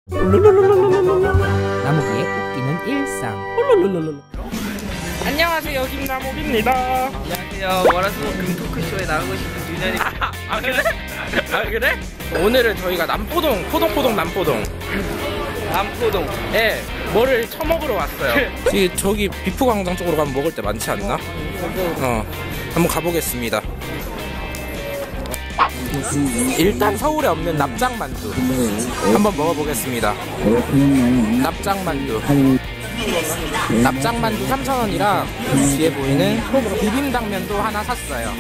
나무기의 웃기는 일상. 안녕하세요, 김나무기입니다. 안녕하세요. 월화수목 금토크쇼에 나오고 싶은 유년입니다. 아 그래? 아 그래? 오늘은 저희가 남포동, 포동포동 남포동 남포동. 예, 뭐를 처먹으러 왔어요. 저기 비프광장 쪽으로 가면 먹을 때 많지 않나? 한번 가보겠습니다. 일단 서울에 없는 납작만두 한번 먹어보겠습니다. 납작만두 3,000원이랑 뒤에 보이는 비빔당면도 하나 샀어요.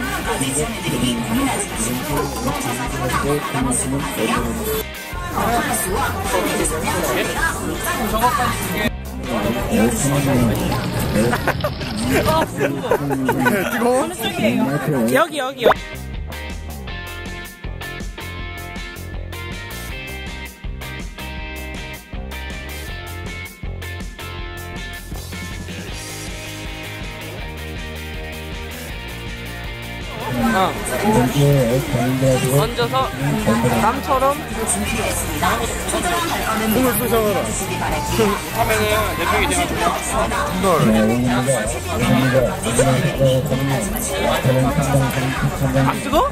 뜨거워? 여기 얹어서 남처럼 꿈을 쑤셔라. 하면은 내 병이 안 뜨거?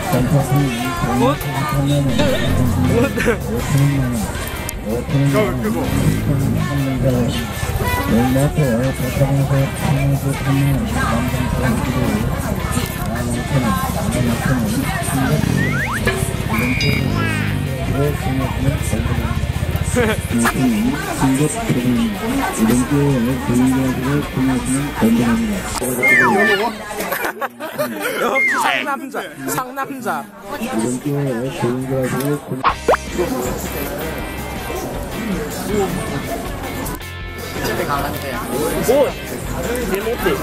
상남자. 집에 가는데. 오! 리모트.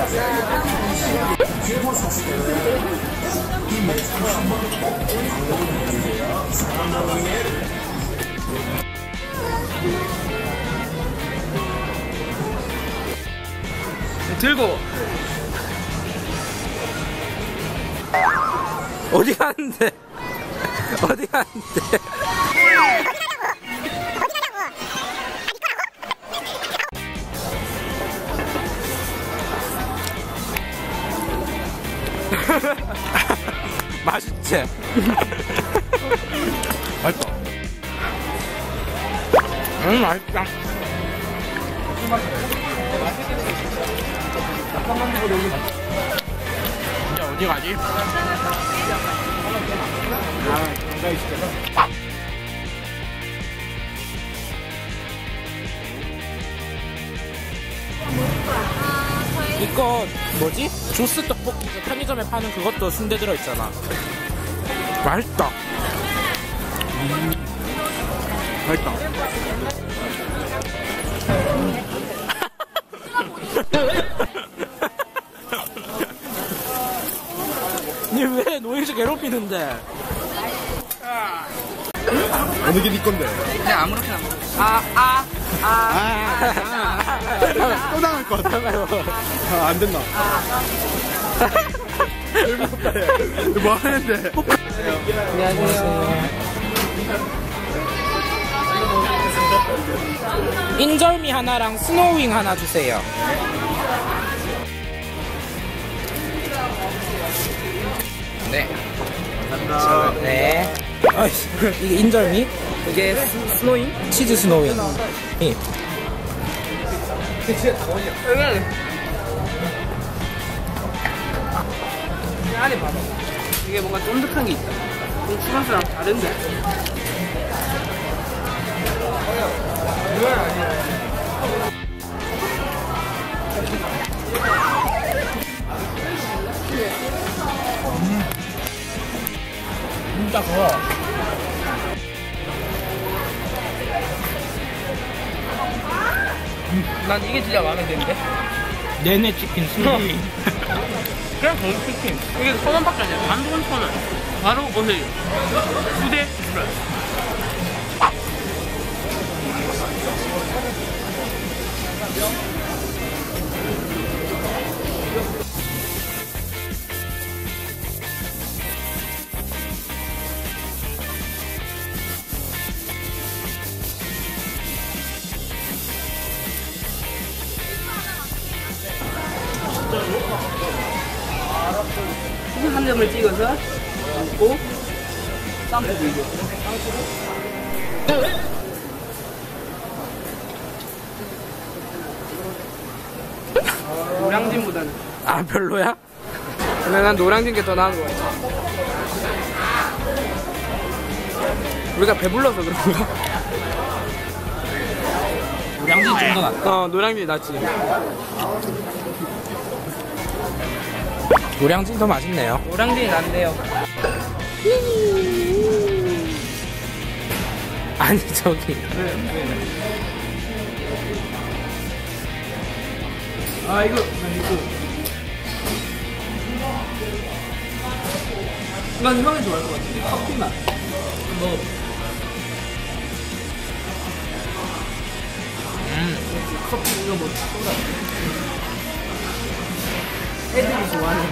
들고 어디 가는데? 어디 가는데? 맛있지? 맛있다. 맛있다. 이제 어디 가지? 이거 뭐지? 조스 떡볶이 편의점에 파는 그것도 순대 들어있잖아. 맛있다. 맛있다. 니 왜 노예시 괴롭히는데? 어느 게 네 건데? 그냥 아무렇게나 먹어. 또 당할 것 같아. 안 된다. 왜 무섭다 해. 뭐 하는데? 안녕하세요. 인절미 하나랑 스노우윙 하나 주세요. 네. 감사합니다. 네. 이게 인절미? 이게 스노잉? 치즈 스노우윙. 예. 이 안에 봐봐. 이게 뭔가 쫀득한 게 있다. 고추맛이랑 다른데? 이건 아니야. 진짜 커. 난 이게 진짜 마음에 드는데? 내내 치킨 스노우윙. 그냥 정치킨. 이게 1,000원밖에 아니야. 단돈 1,000원. 바로 보세요. 수대 플러스. 한 점을 찍어서 먹고 쌈도 들죠. 노량진보다는. 아, 별로야? 근데 난 노량진 게 더 나은 거 같아. 우리가 배불러서 그런가? 노량진 좀 더 낫다. 노량진이 낫지. 노량진 더 맛있네요. 노량진이 낫네요. 아니, 저기. 아, 이거. 난 형이 좋아할 것 같은데. 커피 맛. 뭐. 커피 이거 뭐 소다. 애들이 좋아하는.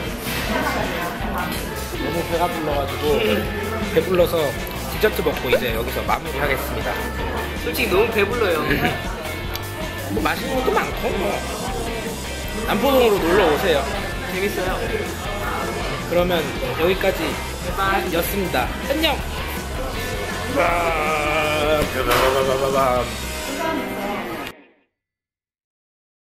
너무 배가 불러가지고 배불러서 디저트 먹고 이제 여기서 마무리하겠습니다. 솔직히 너무 배불러요. 뭐 맛있는 것도 많고 남포동으로 놀러 오세요. 재밌어요. 그러면 여기까지 였습니다. 안녕.